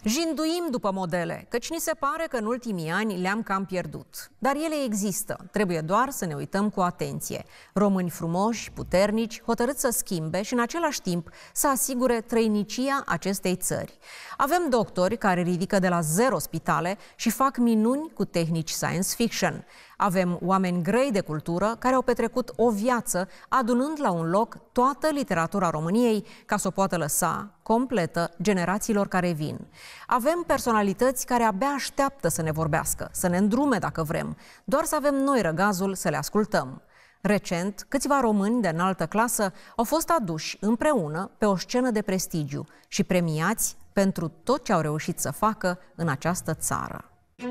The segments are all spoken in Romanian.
Jinduim după modele, căci ni se pare că în ultimii ani le-am cam pierdut. Dar ele există, trebuie doar să ne uităm cu atenție. Români frumoși, puternici, hotărâți să schimbe și în același timp să asigure trăinicia acestei țări. Avem doctori care ridică de la zero spitale și fac minuni cu tehnici science fiction. Avem oameni grei de cultură care au petrecut o viață adunând la un loc toată literatura României ca să o poată lăsa completă generațiilor care vin. Avem personalități care abia așteaptă să ne vorbească, să ne îndrume dacă vrem, doar să avem noi răgazul să le ascultăm. Recent, câțiva români de înaltă clasă au fost aduși împreună pe o scenă de prestigiu și premiați pentru tot ce au reușit să facă în această țară.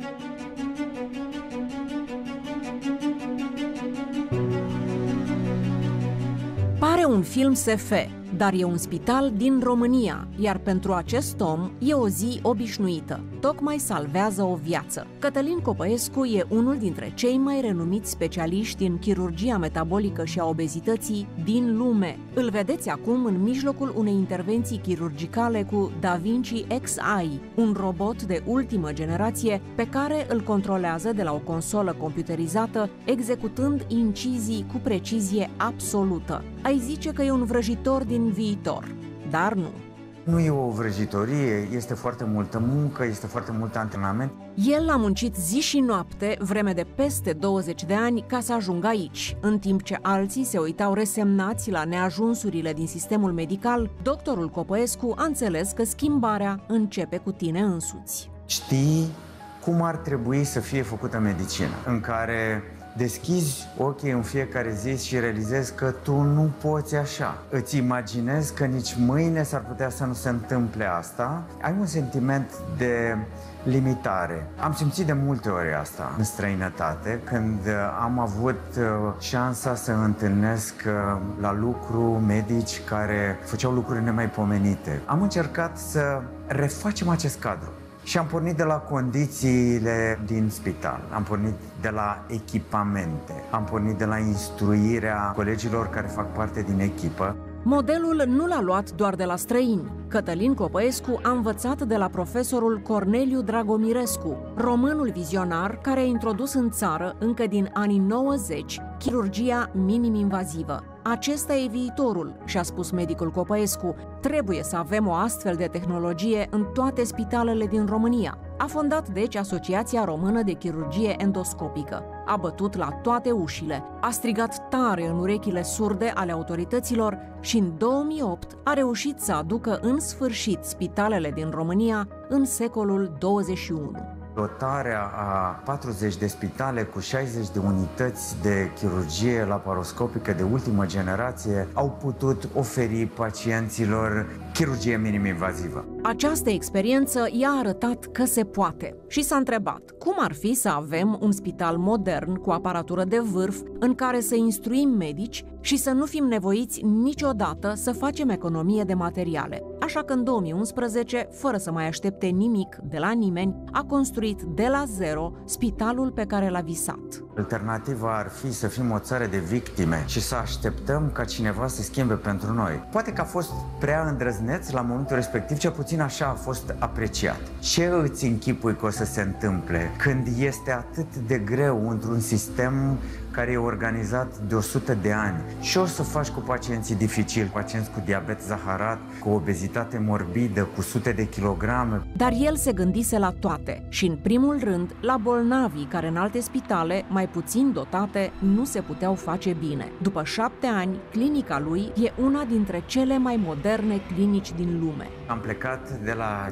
Pare un film SF, dar e un spital din România, iar pentru acest om e o zi obișnuită. Tocmai salvează o viață. Cătălin Copăescu e unul dintre cei mai renumiți specialiști în chirurgia metabolică și a obezității din lume. Îl vedeți acum în mijlocul unei intervenții chirurgicale cu Da Vinci Xi, un robot de ultimă generație pe care îl controlează de la o consolă computerizată, executând incizii cu precizie absolută. Ai zice că e un vrăjitor din viitor, dar nu. Nu e o vrăjitorie, este foarte multă muncă, este foarte mult antrenament. El a muncit zi și noapte, vreme de peste 20 de ani, ca să ajungă aici. În timp ce alții se uitau resemnați la neajunsurile din sistemul medical, doctorul Copăescu a înțeles că schimbarea începe cu tine însuți. Știi cum ar trebui să fie făcută medicina, în care deschizi ochii în fiecare zi și realizezi că tu nu poți așa. Îți imaginezi că nici mâine s-ar putea să nu se întâmple asta. Ai un sentiment de limitare. Am simțit de multe ori asta în străinătate, când am avut șansa să întâlnesc la lucru medici care făceau lucruri nemaipomenite. Am încercat să refacem acest cadru. Și am pornit de la condițiile din spital, am pornit de la echipamente, am pornit de la instruirea colegilor care fac parte din echipă. Modelul nu l-a luat doar de la străini. Cătălin Copăescu a învățat de la profesorul Corneliu Dragomirescu, românul vizionar care a introdus în țară, încă din anii 90, chirurgia minim-invazivă. Acesta e viitorul, și-a spus medicul Copăescu. Trebuie să avem o astfel de tehnologie în toate spitalele din România. A fondat deci Asociația Română de Chirurgie Endoscopică. A bătut la toate ușile, a strigat tare în urechile surde ale autorităților și în 2008 a reușit să aducă în sfârșit spitalele din România în secolul 21. Dotarea a 40 de spitale cu 60 de unități de chirurgie laparoscopică de ultimă generație au putut oferi pacienților chirurgie minim-invazivă. Această experiență i-a arătat că se poate și s-a întrebat cum ar fi să avem un spital modern cu aparatură de vârf în care să instruim medici și să nu fim nevoiți niciodată să facem economie de materiale. Așa că în 2011, fără să mai aștepte nimic de la nimeni, a construit de la zero spitalul pe care l-a visat. Alternativa ar fi să fim o țară de victime și să așteptăm ca cineva să schimbe pentru noi. Poate că a fost prea îndrăzneț la momentul respectiv, cel puțin așa a fost apreciat. Ce îți închipui că o să se întâmple când este atât de greu într-un sistem care e organizat de 100 de ani? Ce o să faci cu pacienții dificili, pacienți cu diabet zaharat, cu obezitate morbidă, cu sute de kilograme? Dar el se gândise la toate și în primul rând la bolnavii care în alte spitale, mai puțin dotate, nu se puteau face bine. După 7 ani, clinica lui e una dintre cele mai moderne clinici din lume. Am plecat de la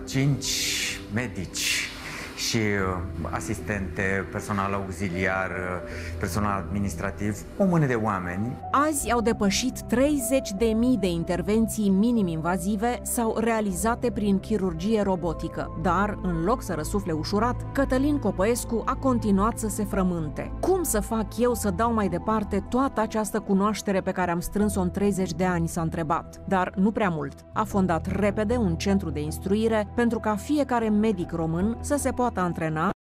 5 medici și asistente, personal auxiliar, personal administrativ, o mână de oameni. Azi au depășit 30.000 de intervenții minim-invazive sau realizate prin chirurgie robotică. Dar, în loc să răsufle ușurat, Cătălin Copăescu a continuat să se frământe. Cum să fac eu să dau mai departe toată această cunoaștere pe care am strâns-o în 30 de ani, s-a întrebat. Dar nu prea mult. A fondat repede un centru de instruire pentru ca fiecare medic român să se poată antrena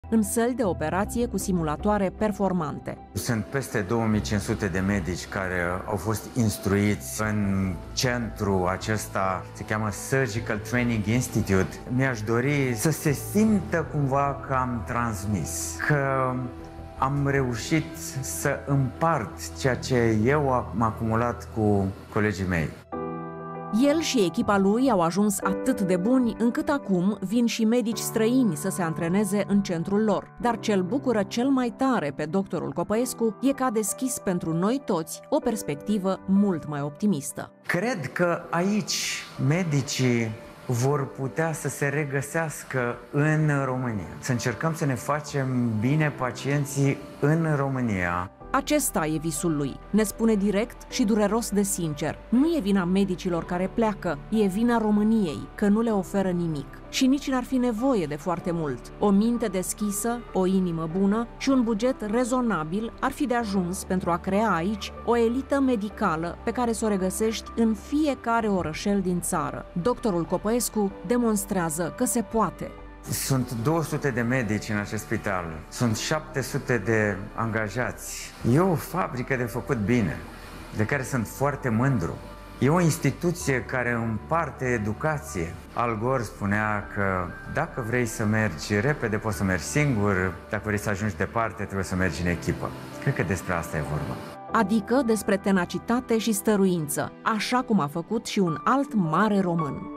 în săli de operație cu simulatoare performante. Sunt peste 2500 de medici care au fost instruiți în centru acesta, se cheamă Surgical Training Institute. Mi-aș dori să se simtă cumva că am transmis, că am reușit să împart ceea ce eu am acumulat cu colegii mei. El și echipa lui au ajuns atât de buni încât acum vin și medici străini să se antreneze în centrul lor. Dar ce îl bucură cel mai tare pe doctorul Copăescu e că a deschis pentru noi toți o perspectivă mult mai optimistă. Cred că aici medicii vor putea să se regăsească în România. Să încercăm să ne facem bine pacienții în România. Acesta e visul lui. Ne spune direct și dureros de sincer. Nu e vina medicilor care pleacă, e vina României, că nu le oferă nimic. Și nici n-ar fi nevoie de foarte mult. O minte deschisă, o inimă bună și un buget rezonabil ar fi de ajuns pentru a crea aici o elită medicală pe care să o regăsești în fiecare orășel din țară. Doctorul Copăescu demonstrează că se poate. Sunt 200 de medici în acest spital, sunt 700 de angajați. E o fabrică de făcut bine, de care sunt foarte mândru. E o instituție care împarte educație. Al Gore spunea că dacă vrei să mergi repede, poți să mergi singur, dacă vrei să ajungi departe, trebuie să mergi în echipă. Cred că despre asta e vorba. Adică despre tenacitate și stăruință, așa cum a făcut și un alt mare român.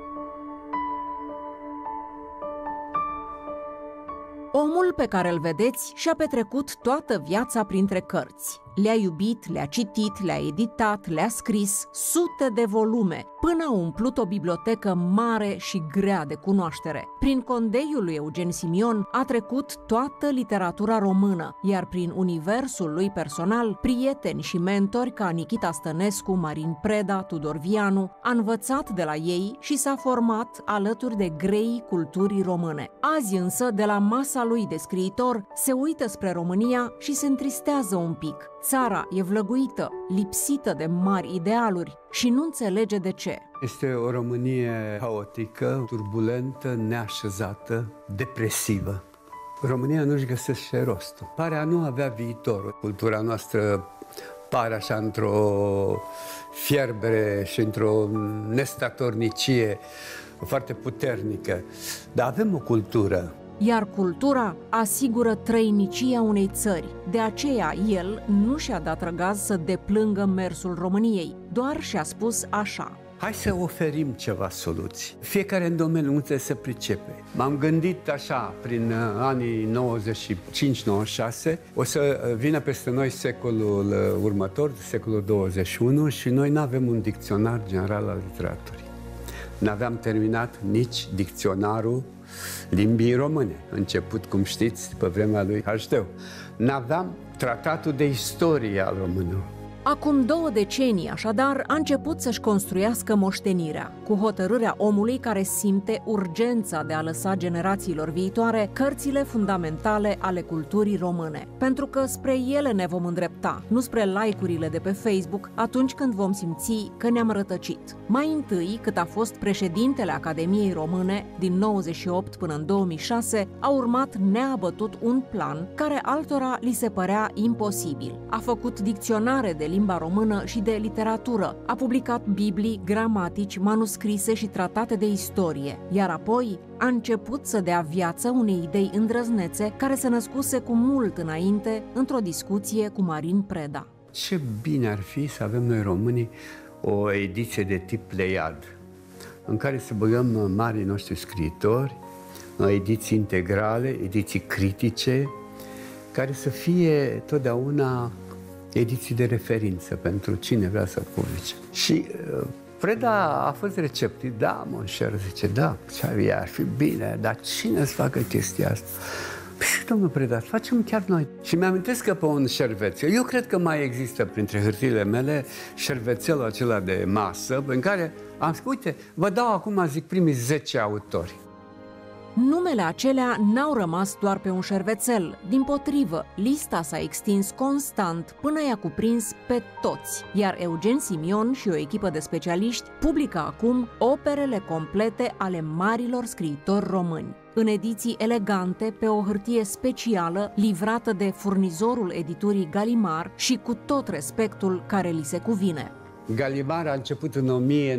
Omul pe care îl vedeți și-a petrecut toată viața printre cărți. Le-a iubit, le-a citit, le-a editat, le-a scris sute de volume, până a umplut o bibliotecă mare și grea de cunoaștere. Prin condeiul lui Eugen Simion a trecut toată literatura română, iar prin universul lui personal, prieteni și mentori ca Nichita Stănescu, Marin Preda, Tudor Vianu, a învățat de la ei și s-a format alături de greii culturii române. Azi însă, de la masa lui de scriitor, se uită spre România și se întristează un pic. Țara e vlăguită, lipsită de mari idealuri și nu înțelege de ce. Este o Românie haotică, turbulentă, neașezată, depresivă. România nu-și găsește rostul. Pare a nu avea viitor. Cultura noastră pare așa într-o fierbere și într-o nestatornicie foarte puternică. Dar avem o cultură. Iar cultura asigură trăinicia unei țări. De aceea el nu și-a dat răgaz să deplângă mersul României, doar și-a spus așa: hai să oferim ceva soluții. Fiecare în domeniul unde se pricepe. M-am gândit așa, prin anii 95-96, o să vină peste noi secolul următor, secolul 21, și noi nu avem un dicționar general al literaturii. N-aveam terminat nici dicționarul limbii române, început, cum știți, pe vremea lui Hașdeu. N-aveam tratatul de istorie al românilor. Acum 2 decenii, așadar, a început să-și construiască moștenirea, cu hotărârea omului care simte urgența de a lăsa generațiilor viitoare cărțile fundamentale ale culturii române. Pentru că spre ele ne vom îndrepta, nu spre like-urile de pe Facebook, atunci când vom simți că ne-am rătăcit. Mai întâi, cât a fost președintele Academiei Române, din 98 până în 2006, a urmat neabătut un plan care altora li se părea imposibil. A făcut dicționare de limba română și de literatură. A publicat biblii, gramatici, manuscrise și tratate de istorie, iar apoi a început să dea viață unei idei îndrăznețe care se născuse cu mult înainte într-o discuție cu Marin Preda. Ce bine ar fi să avem noi românii o ediție de tip Pleiad, în care să băgăm marii noștri scriitori, ediții integrale, ediții critice, care să fie totdeauna ediții de referință pentru cine vrea să publice. Și Preda a fost receptiv. Da, monșer, zice, da, ar fi bine, dar cine să facă chestia asta? Păi, domnul Preda, facem chiar noi. Și mi-amintesc că pe un șervețel, eu cred că mai există printre hârtiile mele șervețelul acela de masă, în care am spus, uite, vă dau acum, zic, primii 10 autori. Numele acelea n-au rămas doar pe un șervețel. Dimpotrivă, lista s-a extins constant până i-a cuprins pe toți, iar Eugen Simion și o echipă de specialiști publică acum operele complete ale marilor scriitori români, în ediții elegante, pe o hârtie specială, livrată de furnizorul editurii Gallimard și cu tot respectul care li se cuvine. Gallimard a început în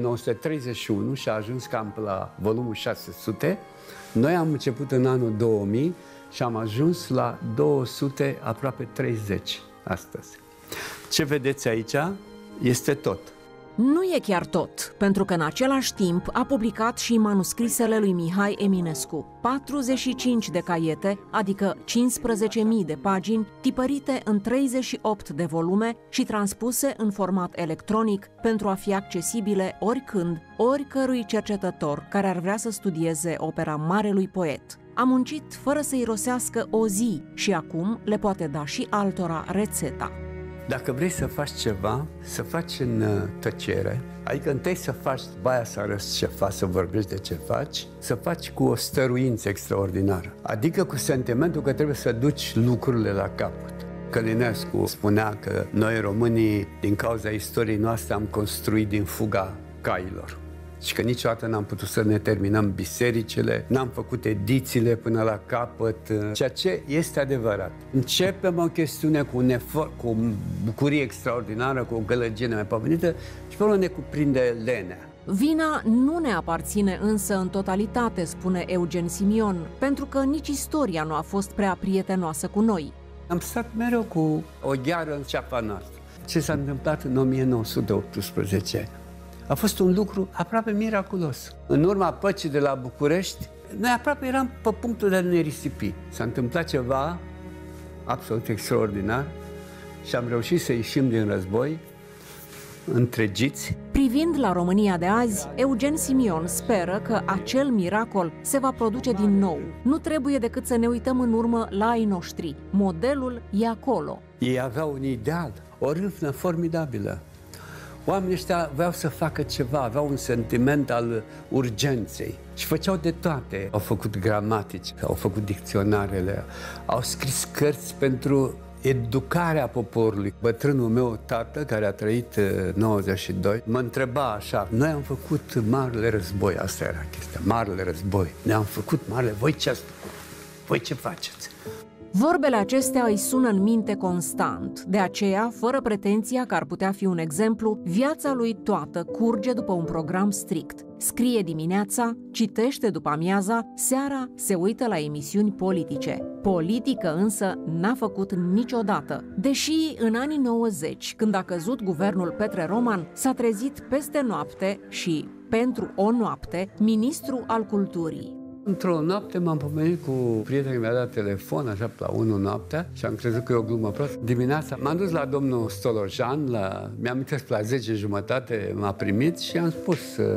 1931 și a ajuns cam la volumul 600. Noi am început în anul 2000 și am ajuns la 200, aproape 30 astăzi. Ce vedeți aici este tot. Nu e chiar tot, pentru că în același timp a publicat și manuscrisele lui Mihai Eminescu, 45 de caiete, adică 15.000 de pagini, tipărite în 38 de volume și transpuse în format electronic pentru a fi accesibile oricând, oricărui cercetător care ar vrea să studieze opera marelui poet. A muncit fără să irosească o zi și acum le poate da și altora rețeta. Dacă vrei să faci ceva, să faci în tăcere, adică întâi să faci, după aia să arăți ce faci, să vorbești de ce faci, să faci cu o stăruință extraordinară. Adică cu sentimentul că trebuie să duci lucrurile la capăt. Călinescu spunea că noi românii, din cauza istoriei noastre, am construit din fuga cailor. Și că niciodată n-am putut să ne terminăm bisericile, n-am făcut edițiile până la capăt, ceea ce este adevărat. Începem o chestiune cu un efort, cu o bucurie extraordinară, cu o gălăgie nemaipomenită și pe urmă ne cuprinde lenea. Vina nu ne aparține însă în totalitate, spune Eugen Simion, pentru că nici istoria nu a fost prea prietenoasă cu noi. Am stat mereu cu o gheară în ceapa noastră. Ce s-a întâmplat în 1918? A fost un lucru aproape miraculos. În urma păcii de la București, noi aproape eram pe punctul de a ne risipi. S-a întâmplat ceva absolut extraordinar și am reușit să ieșim din război întregiți. Privind la România de azi, Eugen Simion speră că acel miracol se va produce din nou. Nu trebuie decât să ne uităm în urmă la ai noștri. Modelul e acolo. Ei aveau un ideal, o râvnă formidabilă. Oamenii ăștia voiau să facă ceva, aveau un sentiment al urgenței și făceau de toate. Au făcut gramatici, au făcut dicționarele, au scris cărți pentru educarea poporului. Bătrânul meu tată, care a trăit 92, mă întreba așa: noi am făcut marele război, asta era chestia, marele război. Ne-am făcut marele, voi ce ați făcut? Voi ce faceți? Vorbele acestea îi sună în minte constant. De aceea, fără pretenția că ar putea fi un exemplu, viața lui toată curge după un program strict. Scrie dimineața, citește după amiaza, seara se uită la emisiuni politice. Politică însă n-a făcut niciodată. Deși în anii 90, când a căzut guvernul Petre Roman, s-a trezit peste noapte și, pentru o noapte, ministru al culturii. Într-o noapte m-am pomenit cu prietenul, mi-a dat telefon, așa, la 1 noaptea și am crezut că e o glumă proastă. Dimineața m-am dus la domnul Stolojan, mi-am amintesc, la 10:30 m-a primit și am spus: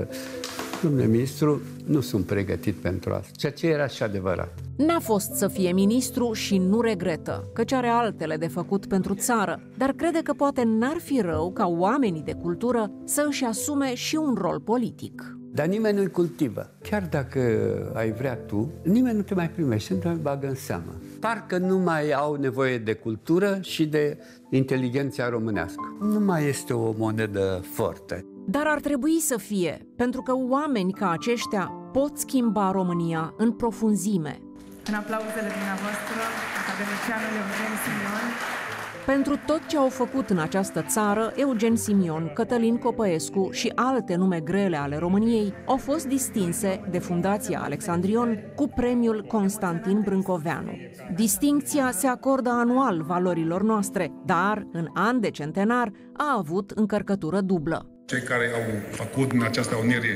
domnule ministru, nu sunt pregătit pentru asta, ceea ce era și adevărat. N-a fost să fie ministru și nu regretă, căci are altele de făcut pentru țară, dar crede că poate n-ar fi rău ca oamenii de cultură să își asume și un rol politic. Dar nimeni nu-i cultivă. Chiar dacă ai vrea tu, nimeni nu te mai primește, nu te mai bagă în seamă. Parcă nu mai au nevoie de cultură și de inteligența românească. Nu mai este o monedă forte. Dar ar trebui să fie, pentru că oameni ca aceștia pot schimba România în profunzime. În aplauzele dumneavoastră, academicianul Eugen Simion. Pentru tot ce au făcut în această țară, Eugen Simion, Cătălin Copăescu și alte nume grele ale României au fost distinse de Fundația Alexandrion cu premiul Constantin Brâncoveanu. Distincția se acordă anual valorilor noastre, dar în an de centenar a avut încărcătură dublă. Cei care au făcut în această unire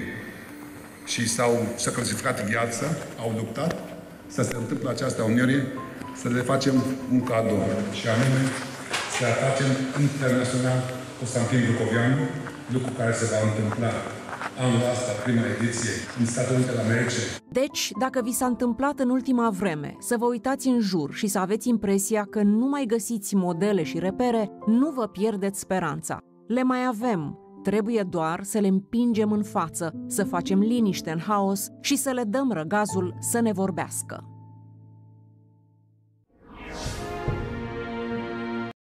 și s-au sacrificat viața, au luptat, să se întâmple această unire, să le facem un cadou, și anume să facem internațional Constantin Brâncoveanu, lucru care se va întâmpla anul ăsta, prima ediție, în Statele Unite ale Americii. Deci, dacă vi s-a întâmplat în ultima vreme să vă uitați în jur și să aveți impresia că nu mai găsiți modele și repere, nu vă pierdeți speranța. Le mai avem. Trebuie doar să le împingem în față, să facem liniște în haos și să le dăm răgazul să ne vorbească.